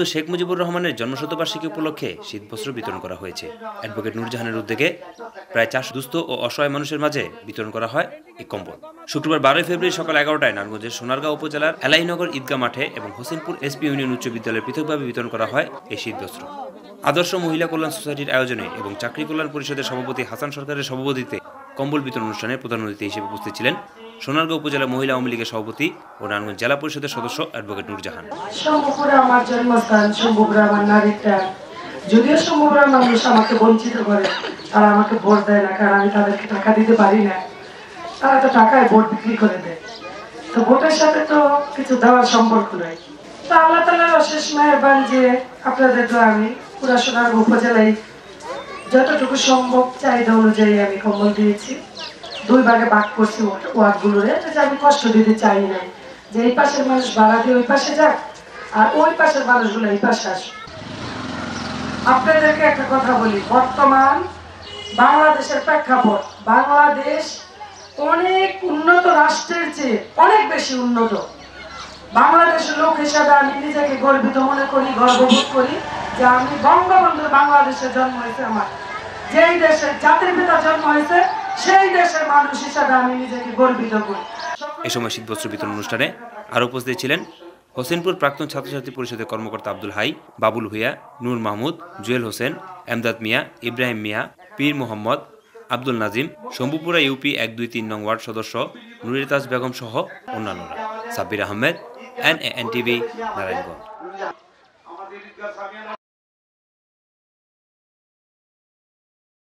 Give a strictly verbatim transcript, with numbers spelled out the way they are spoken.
বঙ্গবন্ধু শেখ মুজিবুর রহমানের জন্মশতবার্ষিকী উপলক্ষে শীতবস্ত্র বিতরণ করা হয়েছে। অ্যাডভোকেট নূরজাহানের উদ্যোগে প্রায় চারশো দুস্থ ও অসহায় মানুষের মাঝে বিতরণ করা হয় এই কম্বল। শুক্রবার বারোই ফেব্রুয়ারি সকাল এগারোটায় নারায়ণগঞ্জের সোনারগাঁও উপজেলার এলাইনগর ঈদগাহ মাঠে এবং হোসেনপুর এসপি ইউনিয়ন উচ্চ বিদ্যালয়ে পৃথকভাবে বিতরণ করা হয় এই শীতবস্ত্র। আদর্শ মহিলা কল্যাণ সোসাইটির আয়োজনে এবং চাকরি কল্যাণ পরিষদের সভাপতি হাসান সরকারের সভাপতিত্বে কম্বল বিতরণ অনুষ্ঠানে প্রধান অতিথি হিসেবে উপস্থিত ছিলেন সোনারগাঁও উপজেলা মহিলা আওয়ামী লীগের সভাপতি ও নারায়ণগঞ্জ জেলা পরিষদের সদস্য অ্যাডভোকেট নূরজাহান। শম্ভুপুরে আমার জন্মস্থান, শম্ভুপুরে আমার নারীটা। যদিও শম্ভুপুরের মানুষ আমাকে বঞ্চিত করে, তারা আমাকে ভোট দেয় না, কারণ আমি তাদেরকে টাকা দিতে পারি না। তারা তো টাকায় ভোট বিক্রি করে দেয়, তো ভোটের সাথে তো কিছু দেওয়ার সম্পর্ক নাই। তো আল্লাহ তাআলার অশেষ মেহেরবান যে আপনাদের তো আমি পুরা সোনারগাঁও উপজেলায় যতটুকু সম্ভব চাহিদা অনুযায়ী আমি কম্বল দিয়েছি। দুই ভাগে ভাগ করছি ওয়ার্ডগুলোরে, যে আমি কষ্ট দিতে চাই না, যে এই পাশের মানুষ ভাড়া দিয়ে ওই পাশে যাক আর ওই পাশের মানুষগুলো এই পাশে আসে। আপনাদেরকে একটা কথা বলি, বর্তমান বাংলাদেশের প্রেক্ষাপট, বাংলাদেশ অনেক উন্নত রাষ্ট্রের চেয়ে অনেক বেশি উন্নত। বাংলাদেশের লোক হিসাবে আমি নিজেকে গর্বিত মনে করি, গর্ববোধ করি যে আমি বঙ্গবন্ধুর বাংলাদেশে জন্ম হয়েছে। আমার যেই দেশের জাতির পিতা জন্ম হয়েছে সেই দেশের মানুষ হিসাবে আমি নিজেকে গর্বিত করি। এ সময় শীতবস্ত্র বিতরণ অনুষ্ঠানে আরও উপস্থিত ছিলেন হোসেনপুর প্রাক্তন ছাত্রছাত্রী পরিষদের কর্মকর্তা আব্দুল হাই, বাবুল ভূঁইয়া, নূর মাহমুদ, জুয়েল হোসেন, এমদাদ মিয়া, ইব্রাহিম মিয়া, পীর মোহাম্মদ, আব্দুল নাজিম, শম্ভুপুরা ইউপি এক দুই তিন নং ওয়ার্ড সদস্য নুরিতাজ বেগম সহ অন্যান্যরা। Sabbir Ahmed, N A N TV, Narayanganj.